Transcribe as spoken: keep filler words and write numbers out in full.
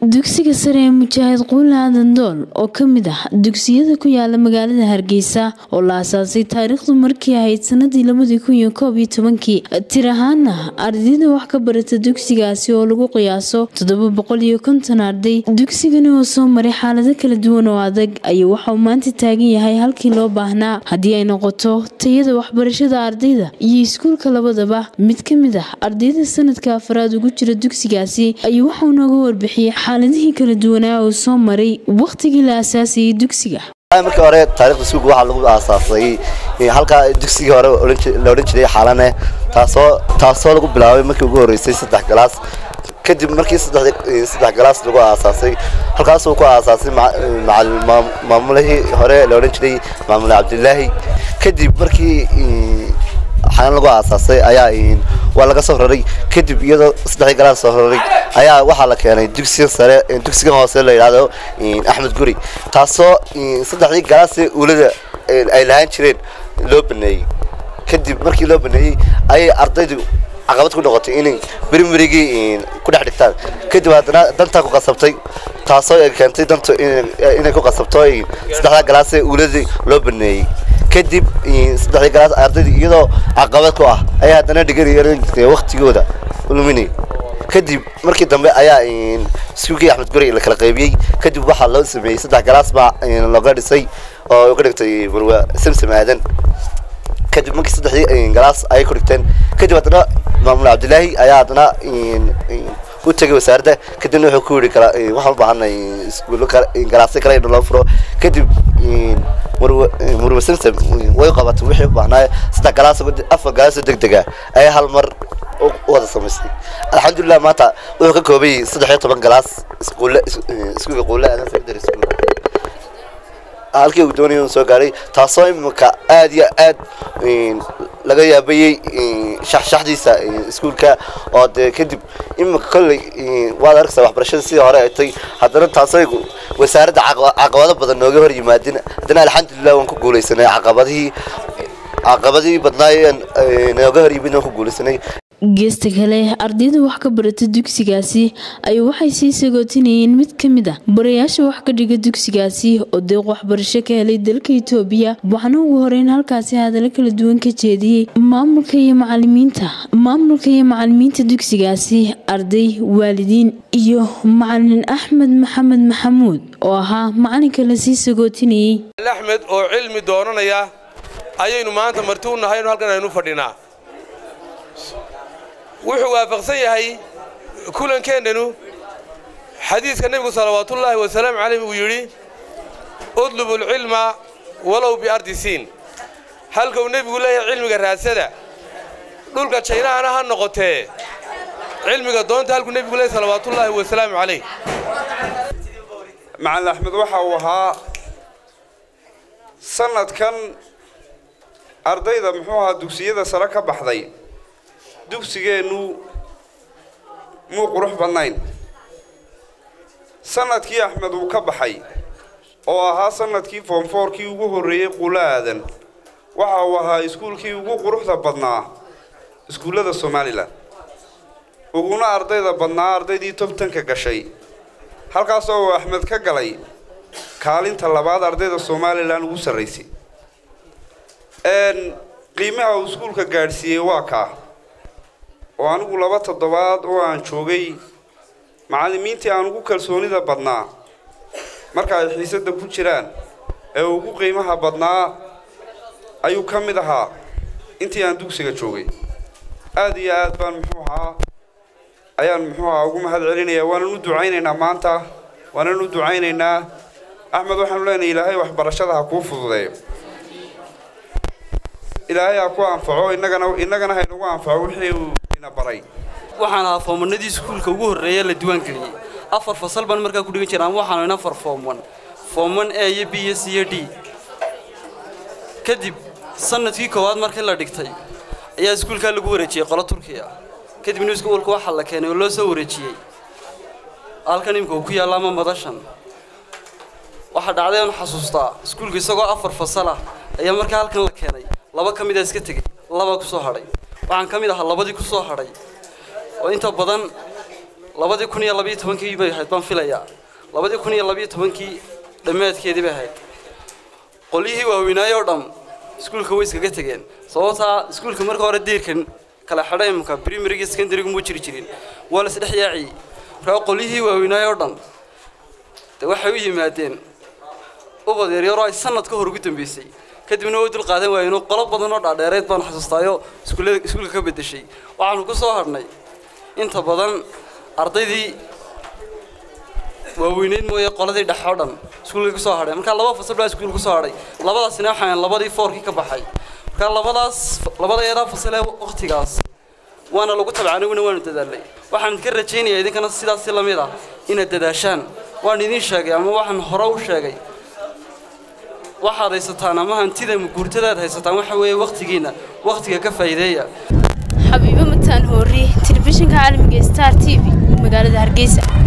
dugsiga sare ee Mujaahid Quul Aadan Dool oo kamid ah dugsiyada ku yaala magaalada Hargeysa oo la aasaasay taariikhdu markii ahayd sanadii labada kun iyo koob iyo toban-kii tir ahaana ardayda wax ka barata dugsigaasi oo lagu qiyaaso toddoba boqol iyo konton arday dugsigani oo soo maray xaalado kala duwan oo adag ayaa waxa uu maanta taagan yahay halkii loo baahnaa haddii ay noqoto tayada waxbarashada ardayda iyo iskuulka labadaba mid kamid ah ardayda sanadka afraad ugu jira dugsigaasi ayaa waxa uu nooga warbixiyay xaaladihii kala duwanaa oo soo maray waqtigii la aasaasay dugsiga markii hore taariikhda iskuulka waxa lagu aasaasay halka dugsiga hore la oran jiray xaalane taasoo taasoo lagu bilaabay markii ugu horeysay saddex galaas kadib markii saddex saddex galaas lagu aasaasay halkaas uu ku aasaasay maamulihii hore la oran jiray maamul Cabdilaahi kadib markii xalan lagu aasaasay ayaa waa laga soo raray kadib iyadoo saddex galaas soo raray ayaa waxa la keenay dugsiga sare dugsiga hoose la yiraahdo Axmed Guri taasoo saddex galaas ulada ay lahayn jireen loo baneeyay kadib markii loo baneeyay ay ardaydu caqabad ku noqotay inay primarygii ku dhex dhigtaan kadib haddana danta ku qasabtay taasoo ay keentay danto inay ku qasabto saddex galaas ulada loo baneeyay kadib saddex galaas ardaydu iyadoo caqabad ku ah ay haddana dhiganayeen waqtigooda luminay kadib markii dambe ayaa iskuulkii Axmed Guri la kala qaybiyay kadib waxa loo sameeyay saddex galaas ba laga dhisay oo ka dhigtay Marwa Samsam Aadan kadib markii saddex galaas ay ku dhigteen kadib haddana maamul Cabdilaahi ayaa haddana u tagay wasaaradda kadib wuxuu ku yiri kala waxa u baahanay iskuulka galaas kale in loo furo kadib Marwa Samsam way qabatay wixii u baahnaa saddex galaas afar galaas degdeg ah ay hal mar wada samaysay alxamdulillah maanta wuxuu ka koobay saddex iyo toban galaas iskuul iskuulka Quul Aadan Secondary School halkii uu doonayay soo gaaray taasoo imka aad iyo aad laga yaabay shaxshaxdiisa iskuulka oo kadib imka kulli waa aragtay waxbarashada sidii hore ay tay haddana taasoo wasaaradda caqabado badan nooga hor yimaadeen haddana alxamdulillah waan ku guuleysanay caqabadihii caqabadihii badnaayeen nooga hor yimaadeen ku guuleysanay geesta kale ardayda wax ka barata dugsigaasi ay waxay sii sagootinayeen mid kamid ah barayaasha wax ka dhiga dugsigaasi oo deeq waxbarasho ka helay dalka Itoobiya waxaana ugu horeyn halkaasi hadallo kala duwan ka jeediyay maamulka iyo macallimiinta maamulka iyo macallimiinta dugsigaasi arday waalidiin iyo macallin Axmed Maxamed Maxamuud oo ahaa macalinka la sii sagootinayay Axmed oo cilmi doonanaya ayaynu maanta martuu nahay halkan aynu fadhinaa wuxuu waafaqsan yahay kulankeenanu xadiiska nabiga sallallahu alayhi wa sallam alayhi uu yiri udlubu ilma walaw bi ardisiin halka uu nabigu leeyahay cilmiga raasada dhulka China ha noqotee cilmiga doonta halku nabigu leeyahay sallallahu alayhi wa sallam alayhi macallin Axmed waxa uu ahaa sanadkan ardayda muxuu ahaa dugsiyada sare ka baxday dugsigeenu muu qurux badnayn sanadkii Axmed uu ka baxay oo ahaa sanadkii form four kii ugu horeeyay Quul Aadan waxa uu ahaa iskuulkii ugu quruxda badnaa iskuulada Soomaaliland uguna ardayda badnaa ardaydii top ten ka gashay halkaas oo Axmed ka galay kaalinta labaad ardayda Soomaaliland ugu sareysay een qiimaha uu iskuulka gaarsiiyay waa ka oo anigu laba toddobaad oo aan joogay macallimiintii aan ugu kalsoonida badnaa marka ay xiisada ku jiraan ee ugu qiimaha badnaa ayuu ka mid ahaa intii aan dugsiga joogay aad iyo aad baan muxuu ahaa ayaan muxuu ahaa ugu mahad celinayaa waan u ducaynaynaa maanta waan u ducaynaynaa Axmed waxaan leenahay Ilaahay waxbarashada ha kuu fududeeyo Ilaahay ha ku anfaco inagana inagana ha inagu anfaco wixii uu ina baray waxaan ahaa formanadii iskuulka ugu horeeyay la diiwaan galiyay afar fasal baan markaa ku dhigan jiraan waxaan ina afar form one form one A iyo B iyo C iyo D kadib sanadkii koowaad markii la dhigtay ayaa iskuulka lagu wareejiyay qolo Turkiga kadib inuu iskuulka waxa la keenay oo loo soo wareejiyay halkan imka uu ku yaala ma madashan waxa dhacday in xasuustaa iskuulka isagoo afar fasal ah ayaa markaa halkan la keenay laba kamid ah iska tagay laba ku soo haray waxaan kamid ah labadii ku soo haray oo inta badan labadii kun iyo labiyo tobankii bay ahayd baan filayaa labadii kun iyo labiyo tobankii dhammaadkeedii bay ahayd qolyihii waaweynaaye oo dhan iskuulka way iskaga tageen sababtaa iskuulka marka hore diirkan kala xidhay imka primary iyo secondary mu jiri jirin waa la saddex yaaci marka qolyihii waaweynaaye oo dhan waxay u yimaadeen ubad yar yar oo ay sanad ka hor ugu dambeysay kadibna way dul qaadan waayeen oo qolo badan oo dhaadheereed baan xasuustaayo iskuulada iskuulka ka bedeshay waxaanu ku soo harnay inta badan ardaydii waaweyneed mooye qoladii dhexe oo dhan iskuulka ku soo hadhay marka laba fasal baa iskuulka ku soo hadhay labadaasina waxaan labadii fourkii ka baxay marka labadaas labada yara fasal ee waqtigaas waana lagu tabcaanayna waanu dadaalay waxaan idinka rajaynayaa idinkana sidaas la mid ah inaad dadaashaan waan idin sheegay ama waxaan hore u sheegay waxaad haysataan ama hantida guurtadaad haysataan waxa weeye waqtigiina waqtiga ka faa'iideeya xabiibo mataan hoori telefishinka caalamiga Star T V magaalada Hargeysa.